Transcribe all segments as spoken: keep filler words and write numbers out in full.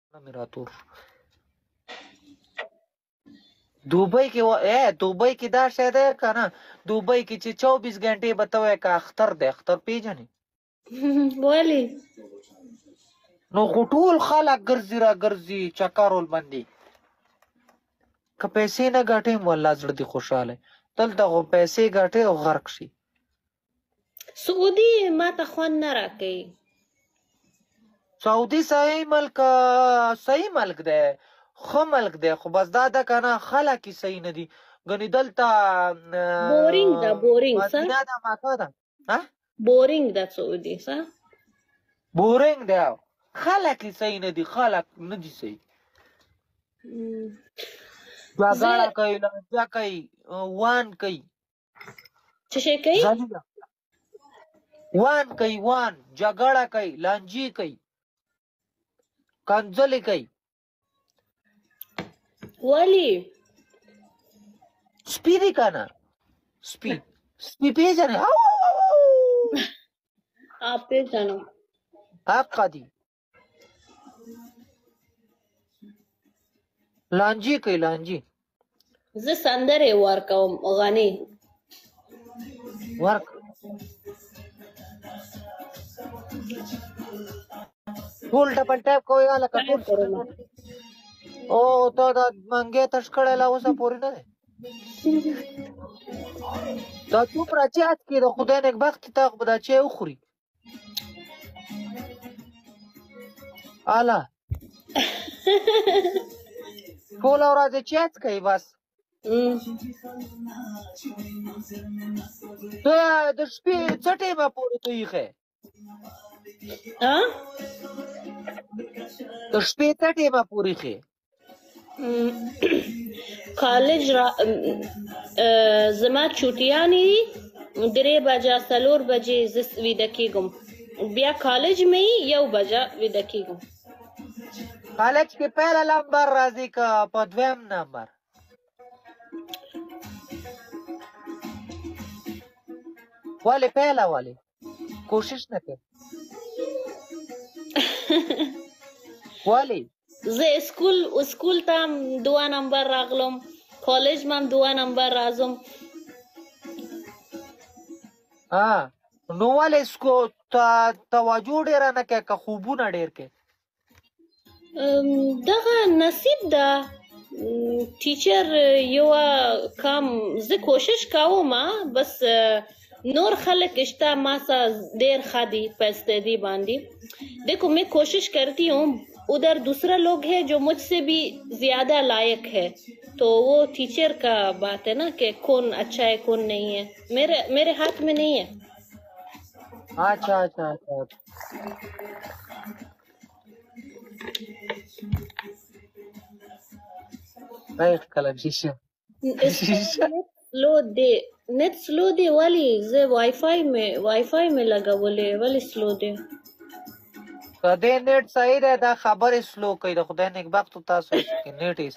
مې راتور دوبۍ کې و اے دوبۍ کې دا شی دی که نه دوبۍ کې چې چوبیس ګنټې به ته وایې که اختر دی اختر پیژنې ولې نو خو ټول خلک ګرځي را ګرځي چکر ولبندي که پیسې نه ګټې والله زړه دې خوشحاله دلته خو پیسې ګټې او غرق شي سعودي ما ته خوند نه راکوي سعودي صحیح ملک صحیح ملک دی ښه ملک دی خو بس دا ده که نه خلک یې صحیح نه دي ګنې دلته بورینګ ده بورینګ مدینه ده مکه ده بورینګ ده سعودي څه بورینګ دی خلک یې صحیح نه دي خلک نه دي صحیح جګړه کوي لانجه کوي وان کوي څه شی کوي وان کوي وان جګړه کوي لانجې کوي کنځلې کوي ولې سپي دی که نه سپي سپي پېژنې پېژنم حقه دي لانجې کوي لانجې زه سندرې ورکوم غني ورک ټول ډبل ټیپ کوي هلکه ټول او ته دا منګې تش کړی لا اوسه پورې نه دی دا څومره چات کې د خدای نیکبختي تا به دا چای وخوري اله ټوله ورځ یې چای څکوي بس ته د شپې څه ټیمه پورې ته ایښی د شپې څه ټیمه پورې ایښی کالج را زما چوټیانې دي درې بجه څلور بجې زه ویده کېږم بیا کالج مې یو بجه ویده کېږم کالج کې پیله نمبر راځي که په دویم نمبر ولې پیله ولې کوشش نه کوې ولې زه اسکول اسکول ته هم دوه نمبر راغلم کالج ما هم دوه نمبر راځم نو ولې توجه ډېره نه کوې که خوبونه ډېر کوې دغه نصیب ده ټیچر یوه کم زه کوشش کوم بس نور خلق شته ما سا دیر ښه دي په استعدی باندې دیکھو میں کوشش کرتی ہوں ادھر دوسرا لوگ ہے جو مجھ سے بھی زیادہ لائق ہے تو وہ ٹیچر کا بات ہے نا کہ کون اچھا ہے کون نہیں ہے میرے میرے ہاتھ میں نہیں ہے اچھا اچھا اچھا بایخ کلم شیشه سلو دی نیٹ سلو دی والی زه وائی فائی میں وائی فائی میں لګولې ولی سلو دی که دې نیټ صحیح دی دا خبرې سلو کوي د خدای نیکبختو تاسو کې نیټ یې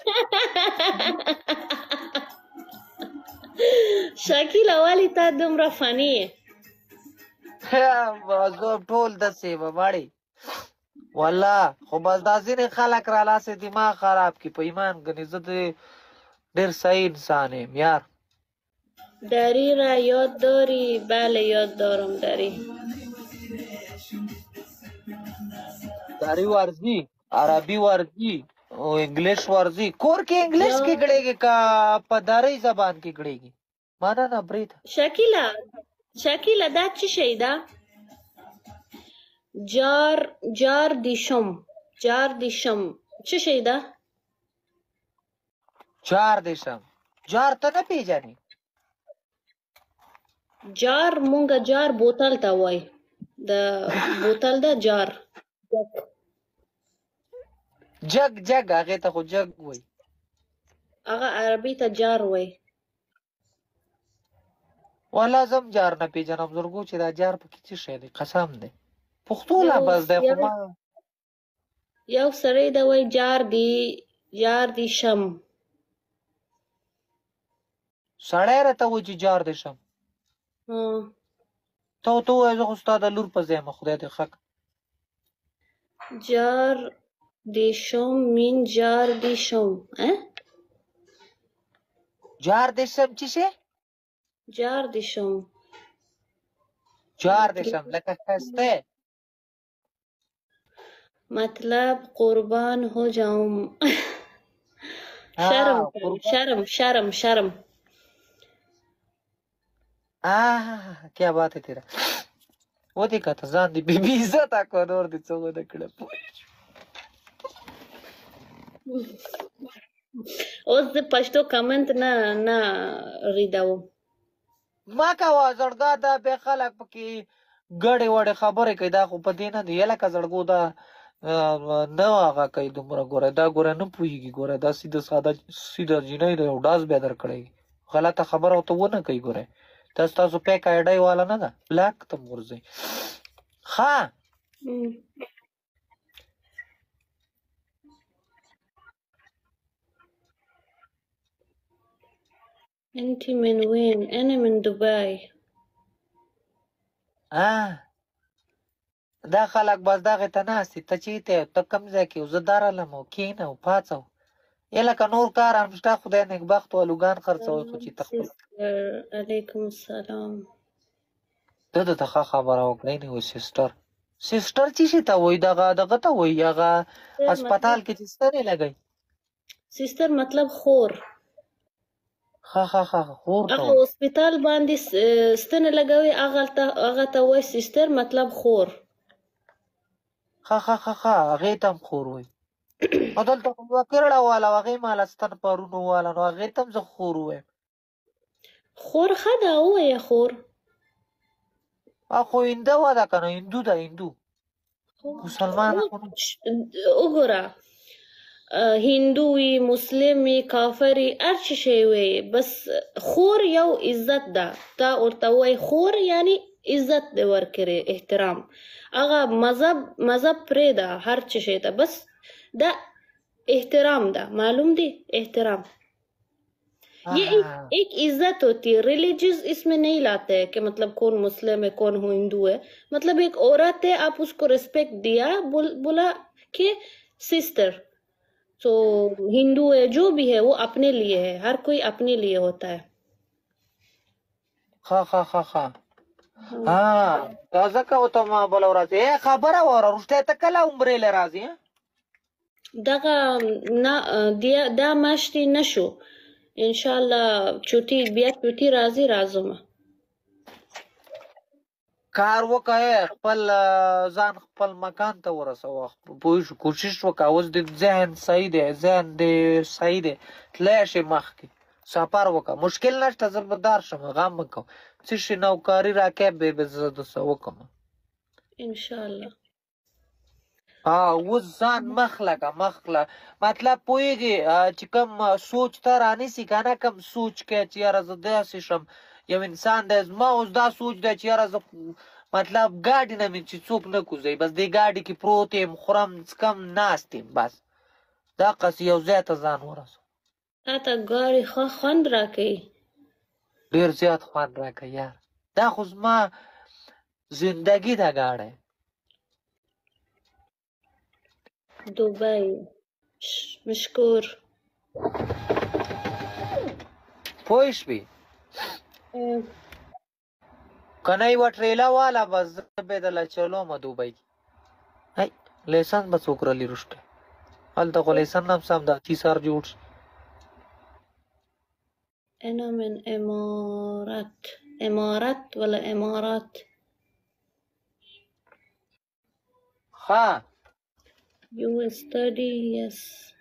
شکیله ولې تا دومره فني یې زه ټول داسې به مړې والله خو بس دا ځینې خلک رالاسې دماغ خراب کړي په ایمان ګنې زه د ډېر صحیح انسان یم یار دری را یاد داری بله یاد دارم دری دری ورزی عربی ورزی انګلیش ورزی کور کې انګلیش کې کړېږي که په دری زبان کې کړېږي مانا نه برید شکیله شکیله دا څه شی ده جار جار دیشم جار دیشم څه شی ده جار دیشم جار ته نه پیژنې جار مونږه جار بوتل ته وای د بوتل ده جار جگ جگ هغې ته خو جگ وای هغه عربي ته جار وای والله زه هم جار نه پیژنم زرګو چې دا جار پکې څه شی دی قسم دی پښتو لا بس دی خو ما یو سړی دی وای جار دی جار دی شم سړی راته وایي چې جار دی شم ته ورته ووایه زه خو ستا د لور په ځای یم خدای دې ښه جار دیشم مین جار دیشم اه؟ جار دشم چی شه؟ جار دیشم جار مطلب دشم لکه خسته. مطلب قربان ہو جاؤں شرم ها کرو قربان. شرم شرم شرم آه क्या बात है तेरा. वो देखा था ځان دې بی بی عزت کو نور دې څه ونه کړه. اوس د پښتو کمنټ نه نه ریډاوم ما کوا زړګا دا به خلک پکې ګړې وړې خبرې کوي. دا خو په دې نه دی لکه زړګو دا نه هغه کوي دومره. ګوره دا ګوره نه پوهېږي. ګوره دا سیده ساده سیده جینۍ دی او ډاس بیا در کړی غلطه خبره ورته ونه کوي. ګوره دا ستاسو پیک آیډۍ والا نه ده بلاک ته م ورځئ. ښه انت من وين؟ انا من دبي. آه دا خلک بس دغې ته ناست دي. ته چېرته یې؟ ته کوم ځای کې یو؟ زه درغلم او کښېنه او پاڅه. یې لکه نور کار هم شته. خدای نېکبخت و الوګان خرڅوئ خو چې ته خپل علیکم السلام. ته درته ښه خبره وکړئ نه وایي سسټر. سسټر څه شي ته وایي؟ دغه دغه ته وایي هغه هسپتال کې چې ستنې لګوي. سیستر مطلب خور. ښه ښه ښه خور ته هغه وایي. هسپتال باندې ستنې لګوي هغه ته هغه ته وایي سیستر مطلب خور. ښه ښه ښه ښه هغې ته هم خور وایي. او دلته خو یوه کېرړه واله وه هغې ماله ستن پرون وواله نو هغې ته هم زه خور ووایم. خور ښه ده ووایه خور. خو هنده وه ده که نه هندو ده هندو مسلمان وګوره هندو وي مسلم وي کافر وي هر څه شی وي بس خور یو عزت ده. تا ورته وایي خور یعنی عزت دې ورکړې احترام. هغه مذهب مذهب پرېږده هر څه شی ته بس دا احترام ده. معلوم دی احترام. ये एक, एक इज्जत होती है. रिलीजियस इसमें नहीं लाते हैं कि मतलब कौन मुस्लिम है कौन हिंदू है. मतलब एक औरत है आप उसको रिस्पेक्ट दिया बोल, बोला कि सिस्टर. तो हिंदू है जो भी है वो अपने लिए है. हर कोई अपने लिए होता है. ها ها ها ها ها دا ځکه ورته ما بله ورځ ای خبره واوره وروستی ته کله عمرې له راځې دغه نه دا میاشتې نه شو انشاءالله چوټي بیا چوټي راځي راځم. کار وکړه خپل ځان خپل مکان ته ورسوه. پوه شو کوشش وکړه. اوس د ذهن صحیح دی ذهن دې صحیح دی تللی شې مخکې سفر وکړه. مشکل نشته زه به درشم غم مه کوه. څه شي نوکاري راکړې به به زه درسه وکړم انشاءالله. اوس ځان مخ لکه مخ له مطلب پوهېږې چې کوم سوچ ته رانیسي که نه کوم سوچ کوې چې یاره زه داسې شم. یو انسان دی زما اوس دا سوچ دی چې یاره زه مطلب ګاډي نه مې چې څوک نه کوزوي بس دې ګاډي کې پروت یم خورم څکم ناست یم بس دقسې یو ځای ته ځان ورسوم. تا ته ګاډي ښه خوند راکوي. ډېر زیات خوند راکوي یار. دا خو زما زندګي ده ګاډی. دبي مشکور. پوه شوې که نه یوه ټریله واله بس زه به یې درله چلومه دوبۍ کې. هی لیسن به څوک رالي وروسته هلته خو لیسن هم سم ده اتي سر جوړ شي. انا من امارات. امارات ولا امارات؟ ښه You will study, yes.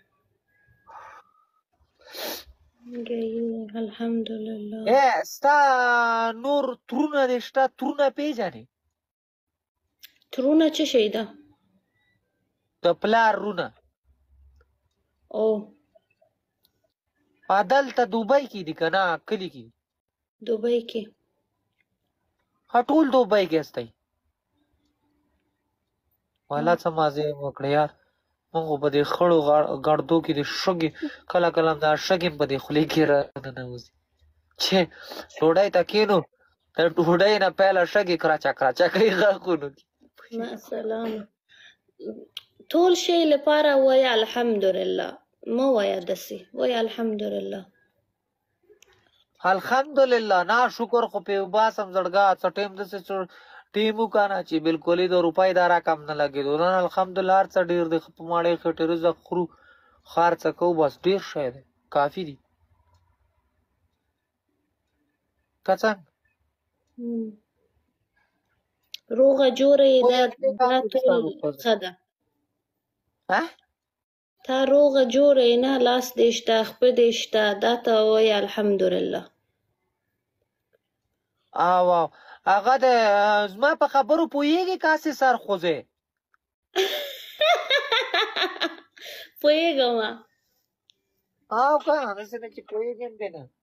جيد الحمد لله. ای ستا نور ترونه دې شته ترونه پېژنې؟ ترونه څه شی ده؟ د پلار رونه. او دلته دوبۍ کې دي که نه کلي کې؟ دوبۍ کې. ښه ټول دوبۍ کې هستی؟ والا څه مازې وکړه یار. مونږ خو په دې خړو ګردو کې د شګې کله کله هم دا شګې هم په دې خولې کې راننوځي چې ډوډۍ ته کښېنو د ډوډۍ نه پیله شګې کراچه کراچه کوي غاښونو کې. سلام. ټول شی لپاره وایه الحمدلله، مه وایه داسې، وایه الحمدلله. الحمدلله نه شکر خو په باسم زړګا څه ټیم دسې ټیم وکانا چې بالکل د روپۍ دا رقم نه لګېدو نن الحمدلله هر څه ډېر دی په ماړې خټې رزق خورو خار څه کوو بس ډېر شی دی کافي دي که څنګه روغه جوړه یې دا دا ټول ښه ده. تا روغه جوړه یې نه لاس دې شته خپه دې شته دا ته وایه الحمدلله. او او هغه د زما په خبرو پوهېږي کاسې سر خوځې پوهېږم او که داسې نه چې پوهېږم دی نه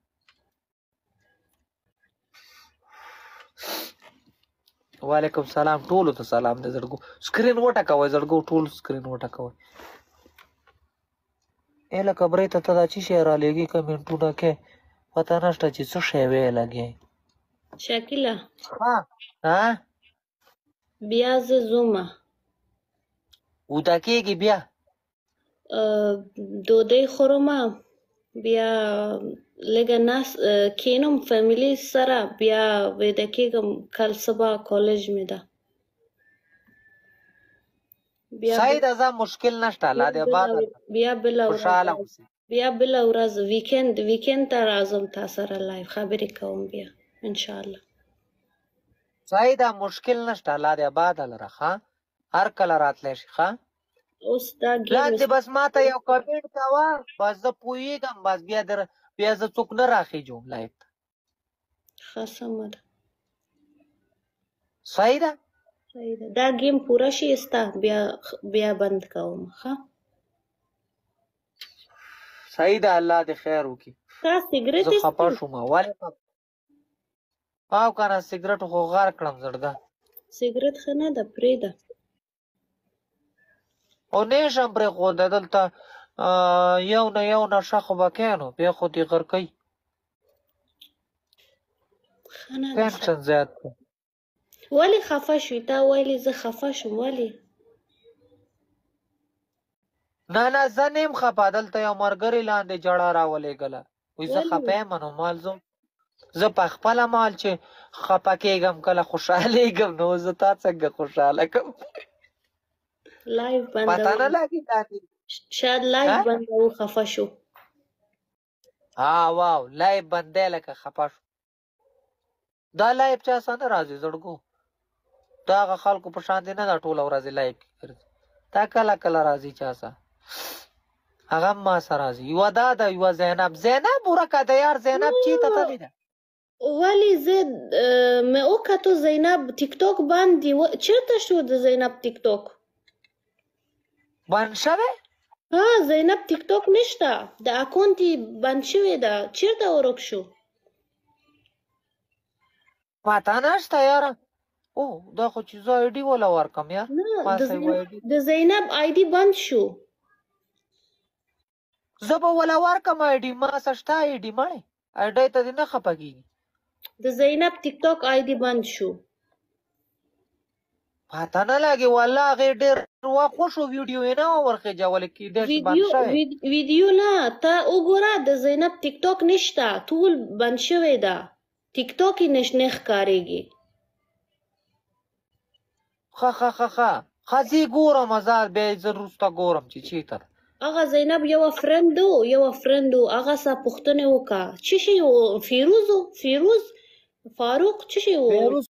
وعلیکم سلام ټولو ته سلام دی زړګو سکرین وټکوئ زړګو ټول سکرین وټکوئ ای لکه برې ته ته دا چې شی رالېږي کمنټونه کې پته نشته چې څه شی ویې لګې شاکله ها بیا زه ځومه وده کېږي بیا ډوډۍ خورمه بیا لږه ناست کینم فیملي سره بیا ویده کېږم کل سبا کالج مې ده صحیح ده ځه مشکل نشته الله دې آباد بیا بله خوشحاله اوسې بیا بله ورځ ویکند ویکند ته راځم تا سره لایف خبرې کوم بیا انشاءالله صحیح ده مشکل نشته الله دې آباد لره ښه هر کله راتلی شي ښه اوس دا لاندې بس ماته یو کمنټ کوه بس زه پوهېږم بس بیا در بیا زه څوک نه راخېجوم لایف ته ښه سمه ده صحیح ده صحیح ده دا ګیم پوره شي ستا بیا بیا بند کوم ښه صحیح ده الله دې خیر وکړي تا سګرټ زه خفه شوم ولې او که نه سګرټ خو غار کړم زړګه سګرټ ښه نه ده پرېږده او نه شم پرېښوده دلته یو نه یو نشه خو به کوې نو بیا خو دې غر کوي ټینشن زیات دی ولې خفه شوې تا ویلې زه خفه شوم ولې نه نه زه نه یم خفه دلته یو ملګري لاندې جړه راولېږله وایي زه خفه یم نو مال زه زه په خپله مال چې خفه کېږم کله خوشحالېږم نو زه تا څنګه خوشحاله کړم لایف پته نه لګي لاندې شاید لایف بندوو خفه شو ها واو لایف بندی لکه خفه شو دا لایف چا سره نه راځي زړګو دا هغه خلکو په شان دي نه دا ټوله ورځ لایف کې ګرځي دا کله کله راځي چا سره هغه هم ما سره راځي یوه دا ده یوه زینب زینب ورکه ده یار زینب چېرته تللې ده ولې زه مې وکتو زینب ټیک ټاک باندې چېرته شو د زینب ټیک ټاک بند شوی ها زینب ټیک ټاک نشته د اکاونټ یې بند شوی ده چېرته ورک شو پته نشته یاره او دا خو چې زه آی ډي وله ورکړم یار د زینب آی ډي بند شو زه به وله ورکړم آی ډي ما څه شته آی ډي مړې آی ډي ته دې نه خفه کېږي د زینب ټیک ټاک آی ډي بند شو پته نه لګي والله هغې ډېر وخت وشو ویډیو یې نه وه ورخېجولې کېدای شي بند شوی ویډیو نه ته وګوره د زینب ټیک ټاک نشته ټول بند شوی ده ټیک ټاک یې نه ښکارېږي ښه ښه ښه ښه ښه زه یې ګورم زه بیا یې زه وروسته ګورم چې چېرته ده هغه زینب یوه فرند و یوه فرند و هغه څه پوښتنې وکړه څه شی و فیروز و فیروز فاروق څه شی و